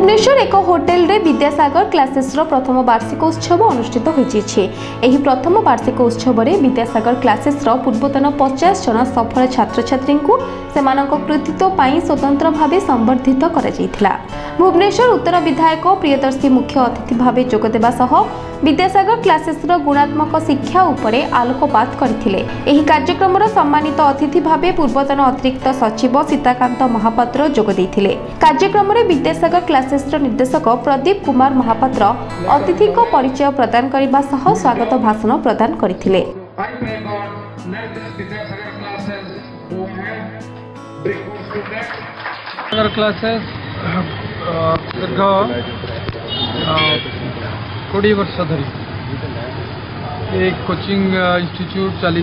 भुवनेश्वर एक होटेल रे विद्यासागर क्लासेस प्रथम वार्षिक उत्सव अनुष्ठित होइछि। एही प्रथम वार्षिक उत्सव रे विद्यासागर क्लासेस पूर्वतन 50 जन सफल छात्र छात्री को सेमानक कृतित्व पाई स्वतंत्र भावे संबर्धित करा जायथिला। भुवनेश्वर उत्तर विधायक प्रियदर्शी मुख्य अतिथि भावे जोग देबा सह विद्यासागर क्लासेस गुणात्मक शिक्षा उपरे आलोकपात करथिले। एही कार्यक्रम सम्मानित अतिथि भावे पूर्वतन अतिरिक्त सचिव सीताकांत महापात्र जोग देथिले। कार्यक्रम रे विद्यासागर क्लासेस निर्देशक प्रदीप कुमार महापात्र अतिथि को परिचय प्रदान करने सह स्वागत भाषण प्रदान करथिले। क्लासेस दीर्घ 20 वर्ष धरी एक कोचिंग इंस्टीट्यूट चली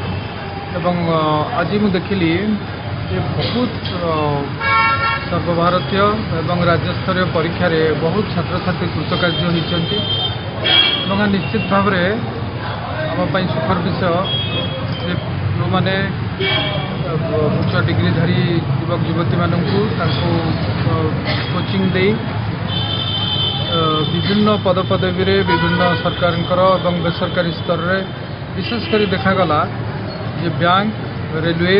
आज मुझे देखिली ये बहुत सर्वभारतीय एवं राज्यस्तरीय परीक्षा रे बहुत छात्र छात्री कृतकार्य होती निश्चित भाव आम सुखर विषय जो मैंने उच्च डिग्रीधारी युवक युवती मानू कोचिंग दे विभिन्न पदपदवी विभिन्न सरकार एवं बेसरकारी स्तर में विशेषकर देखागला जे बैंक रेलवे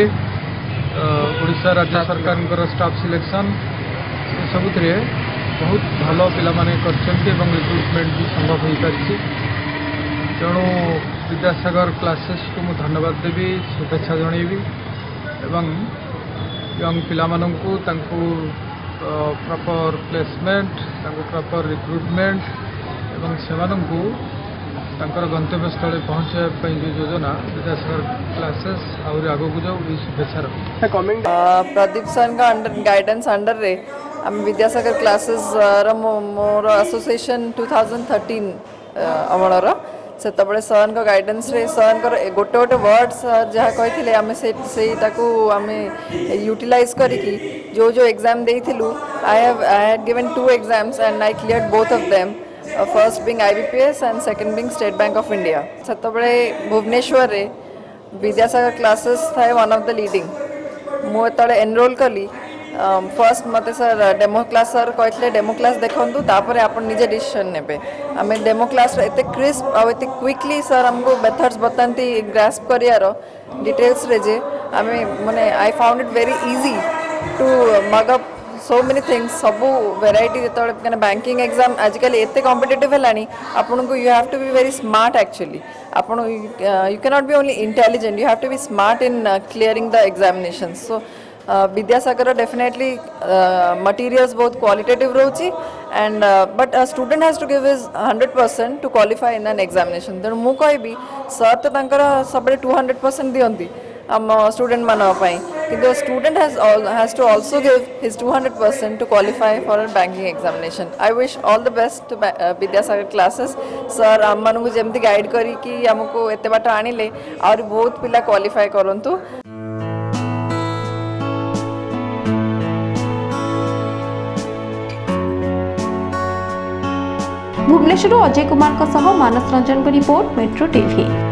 ओडिशा राज्य सरकार स्टाफ सिलेक्शन सबुत बहुत भल पाने रिक्रुटमेंट भी संभव हो पारि। तेणु विद्यासागर क्लासेस को मुझे धन्यवाद देवी शुभेच्छा जनइबी एवं यंग पिला माननकु तांकु प्रॉपर प्लेसमेंट प्रॉपर रिक्रुटमेंट एवं सेमानंकु तांकर गंतव्य स्थल पहुँचाई जो योजना विद्यासागर क्लासेस आउरी आगो को जाऊ शुभेच्छा रखी। प्रदीप सर का गाइडेंस अंडर रे आम विद्यासागर क्लासेस मोर एसोसिएशन 2013 अमलर से सर का गाइडेंस रे सर गोटे गोटे वर्ड्स जहाँ कही आम से यूटिलाइज करिकी जो जो एग्जाम देइथिलु I had given 2 exams and I cleared both of them, first being IBPS and second being State Bank of India। सेतबळे भुवनेश्वर रे विद्यासागर क्लासेस थाए वन ऑफ द लीडिंग। मु तळे एनरोल कली फर्स्ट मते सर डेमो क्लास सर कहते demo class देखंतु तापरे आपण निजे डिसीजन नेबे। आमे डेमो क्लास एते क्रिस्प आ एते क्विकली सर हमको मेथड्स बतांती ग्रास्प करियार डिटेल्स रे जे आमे माने I found it very easy to mug up so many things सब वेराइटी जो बैंकिंग एग्जाम आजिकल एते कॉम्पिटिटिव है आपन को you have to be very smart actually आपन you can not be only intelligent, you have to be smart in clearing the examination. So Vidyasagar definitely materials बहुत qualitative रोची and but student has to give his 100% to qualify in an examination. तेणु मु कहबी sir तो सब 200% दियंती आम student मानवाई किंतु student has to also give his 200% to qualify for a banking examination। I wish all the best to Vidyasagar classes. Sir आम मानू जमती गाइड करी कि आमको एते बाट आनिले और बहुत पिला क्वालिफाई करंतु। भुवनेश्वर अजय कुमार मानस रंजन को रिपोर्ट मेट्रो टीवी।